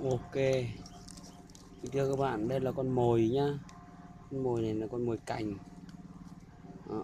Ok, thưa các bạn, đây là con mồi nhá. Con mồi này là con mồi cành. Đó.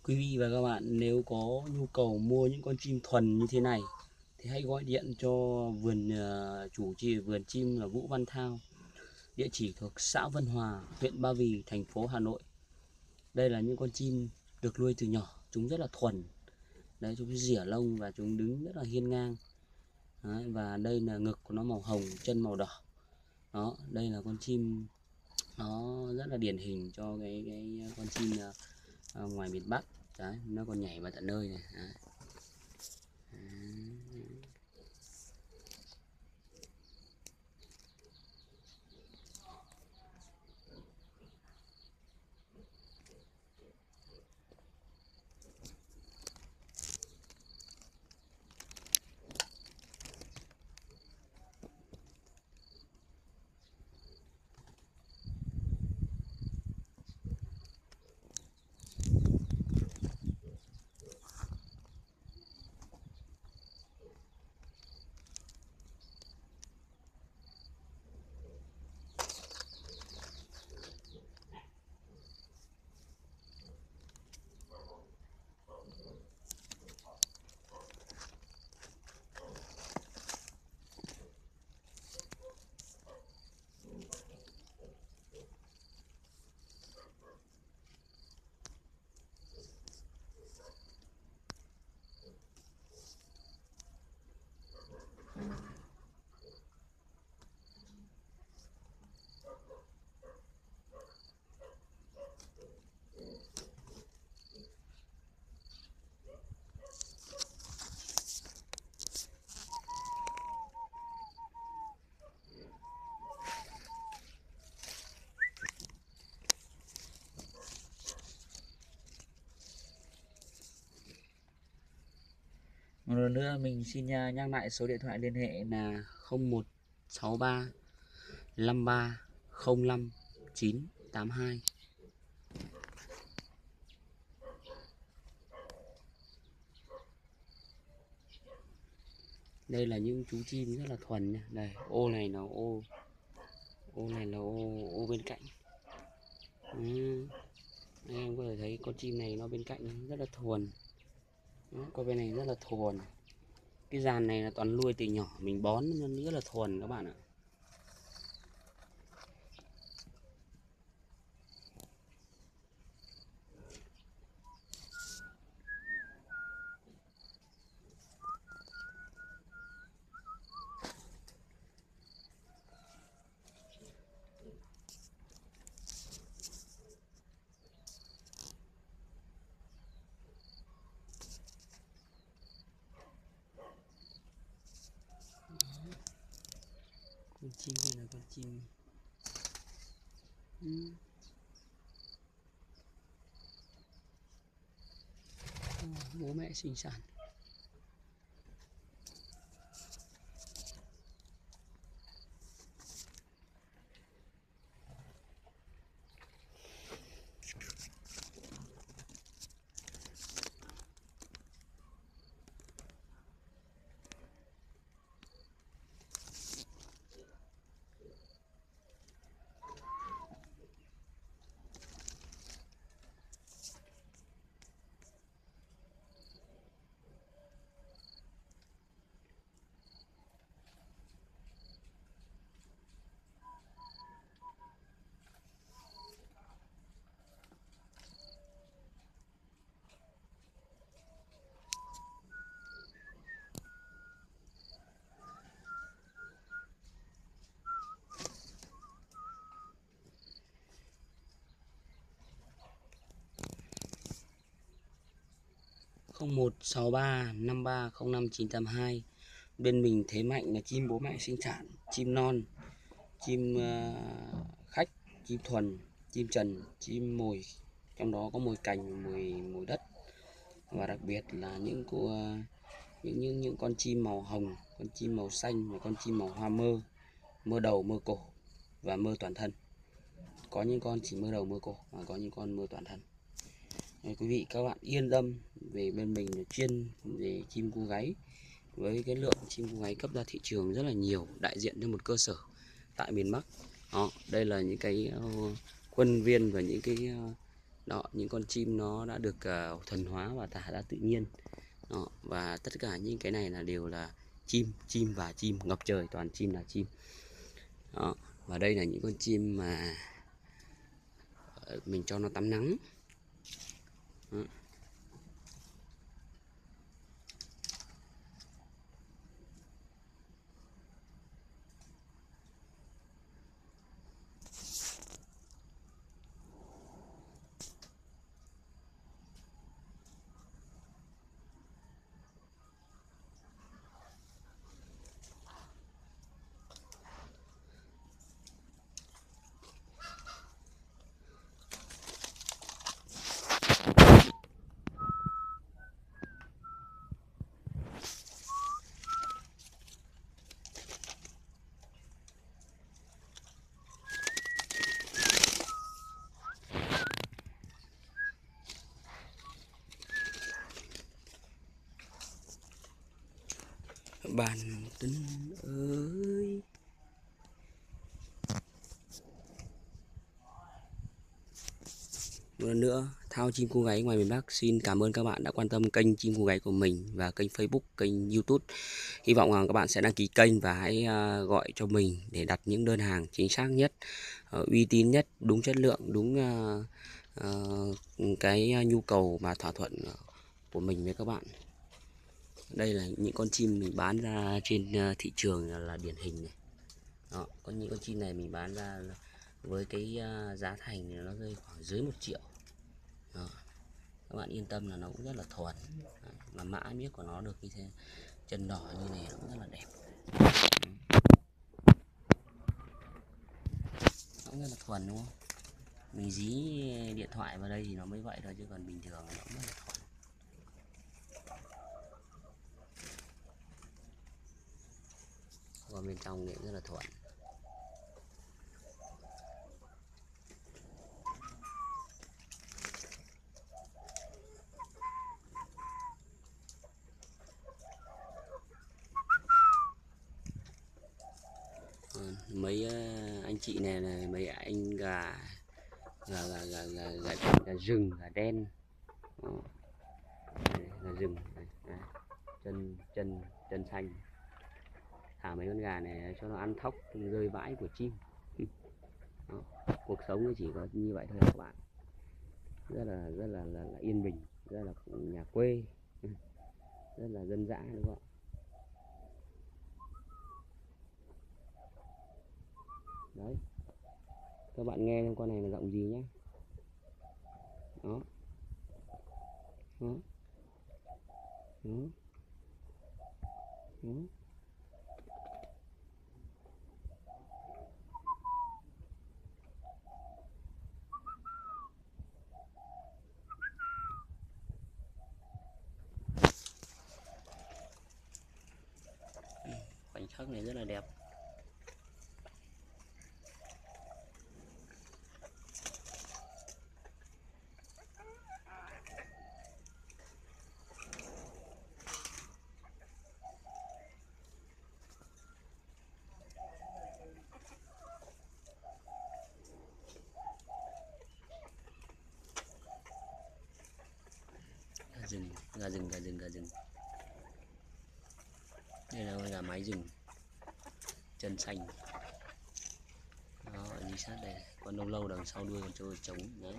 Quý vị và các bạn nếu có nhu cầu mua những con chim thuần như thế này thì hãy gọi điện cho chủ vườn chim là Vũ Văn Thao, địa chỉ thuộc xã Vân Hòa, huyện Ba Vì, thành phố Hà Nội. Đây là những con chim được nuôi từ nhỏ, chúng rất là thuần. Đấy, chúng rỉa lông và chúng đứng rất là hiên ngang. Đấy, và đây là ngực của nó màu hồng, chân màu đỏ. Đó, đây là con chim nó rất là điển hình cho cái con chim ngoài miền Bắc. Đấy, nó còn nhảy vào tận nơi này. Đấy. Một lần nữa mình xin nhắc lại số điện thoại liên hệ là 0163 53 05 982. Đây là những chú chim rất là thuần nha. Đây, ô này là ô này là ô bên cạnh. Đây, em có thể thấy con chim này nó bên cạnh rất là thuần. Đó, con bên này rất là thuần. Cái dàn này là toàn nuôi từ nhỏ, mình bón nó rất là thuần các bạn ạ. Con chim này là con chim bố mẹ sinh sản. Không 0163 53 05 982. Bên mình thế mạnh là chim bố mẹ sinh sản, chim non, chim khách, chim thuần, chim trần, chim mồi, trong đó có mồi cành, mồi đất, và đặc biệt là những con chim màu hồng, con chim màu xanh và con chim màu hoa mơ, mơ đầu mơ cổ và mơ toàn thân. Có những con chỉ mơ đầu mơ cổ và có những con mơ toàn thân. Quý vị các bạn yên tâm, về bên mình là chuyên về chim cu gáy, với cái lượng chim cu gáy cấp ra thị trường rất là nhiều, đại diện cho một cơ sở tại miền Bắc. Đó, đây là những cái khuôn viên và những cái Đó, những con chim nó đã được thuần hóa và thả ra tự nhiên. Đó, và tất cả những cái này là đều là chim và chim, ngập trời toàn chim là chim. Đó, và đây là những con chim mà mình cho nó tắm nắng. Đó. Bạn tình ơi. Một lần nữa, Thao Chim Cu Gáy ngoài miền Bắc xin cảm ơn các bạn đã quan tâm kênh Chim Cu Gáy của mình và kênh Facebook, kênh YouTube. Hy vọng rằng các bạn sẽ đăng ký kênh và hãy gọi cho mình để đặt những đơn hàng chính xác nhất, uy tín nhất, đúng chất lượng, đúng cái nhu cầu và thỏa thuận của mình với các bạn. Đây là những con chim mình bán ra trên thị trường là điển hình này. Đó, có những con chim này mình bán ra với cái giá thành thì nó rơi khoảng dưới 1 triệu. Đó. Các bạn yên tâm là nó cũng rất là thuần. Đó. Mà mã miếc của nó được như thế, chân đỏ như này nó cũng rất là đẹp. Nó cũng rất là thuần đúng không? Mình dí điện thoại vào đây thì nó mới vậy thôi, chứ còn bình thường nó cũng rất là thuần. Còn bên trong thì rất là thuần. Mấy anh chị này là mấy anh gà gà rừng, gà đen. Đó. Đây, gà rừng đây, đây. chân xanh. Thả mấy con gà này cho nó ăn thóc rơi vãi của chim. Đó. Cuộc sống nó chỉ có như vậy thôi các bạn, rất là yên bình, rất là nhà quê, rất là dân dã đúng không ạ? Đấy, các bạn nghe con này là giọng gì nhá. Đó. Đó. Đó. Đó. Khoảnh khắc này rất là đẹp. Gà rừng. Đây là con gà mái rừng, chân xanh. Đó, đi sát đây, con lâu lâu đằng sau đuôi con trâu trống đấy.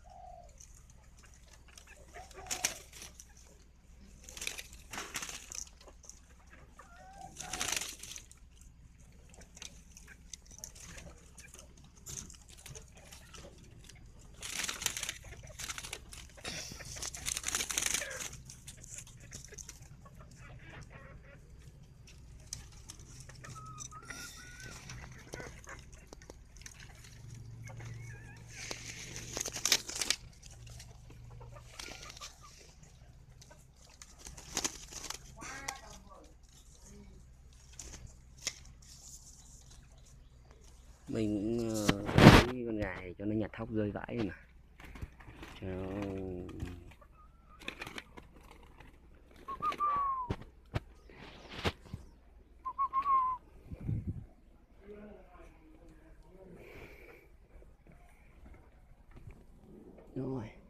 Mình cũng lấy con gà này cho nó nhặt thóc rơi vãi mà cho nó rồi.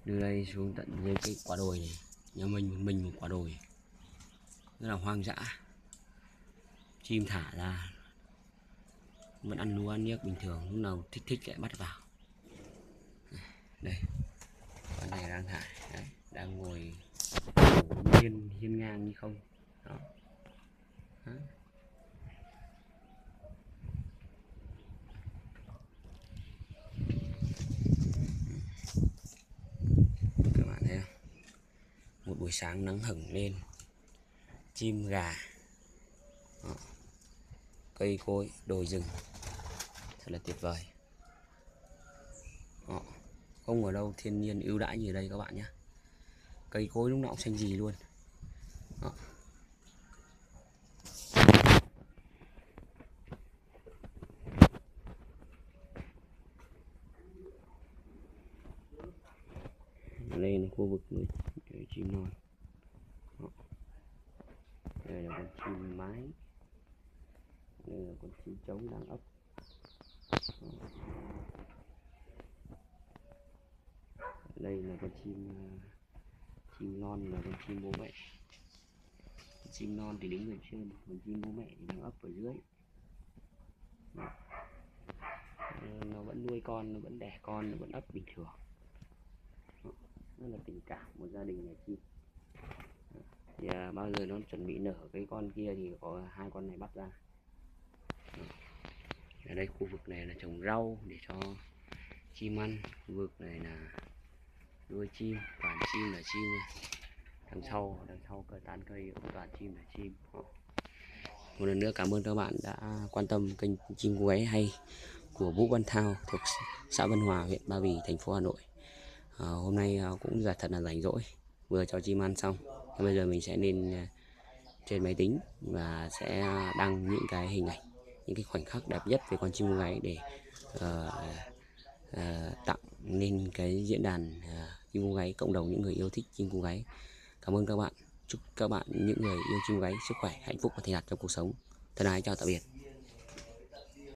Từ đây xuống tận dưới cái quả đồi này, nhà mình một quả đồi rất là hoang dã, chim thả ra vẫn ăn lúa ăn niếc bình thường, lúc nào thích lại bắt vào. Đây con này đang thả đấy, đang ngồi hiên ngang như không đó. Đó. Các bạn thấy không, một buổi sáng nắng hửng lên, chim gà đó. Cây cối đồi rừng thật là tuyệt vời đó. Không ở đâu thiên nhiên ưu đãi như ở đây các bạn nhé, cây cối lúc nào cũng xanh gì luôn đó. Đây là khu vực nuôi chim non đó. Đây là con chim mái, đây là con chim trống đang ấp đó. Đây là con chim non và con chim bố mẹ. Chim non thì đứng ở trên, còn chim bố mẹ thì đang ấp ở dưới đó. Nó vẫn nuôi con, nó vẫn đẻ con, nó vẫn ấp bình thường đó. Rất là tình cảm một gia đình nhà chim. Thì bao giờ nó chuẩn bị nở cái con kia thì có hai con này bắt ra đó. Ở đây khu vực này là trồng rau để cho chim ăn, khu vực này là nuôi chim, toàn chim là chim này. Đằng sau cây tán cây cũng toàn chim là chim. Một lần nữa cảm ơn các bạn đã quan tâm kênh Chim Cú Gáy hay của Vũ Văn Thao thuộc xã Vân Hòa, huyện Ba Vì, thành phố Hà Nội. Hôm nay cũng thật là rảnh rỗi, vừa cho chim ăn xong. Bây giờ mình sẽ lên trên máy tính và sẽ đăng những cái hình ảnh, những cái khoảnh khắc đẹp nhất về con chim cú gáy để tặng lên cái diễn đàn chim cú gáy, cộng đồng những người yêu thích chim cú gáy. Cảm ơn các bạn. Chúc các bạn những người yêu chim cú gáy sức khỏe, hạnh phúc và thành đạt trong cuộc sống. Thân ái chào tạm biệt.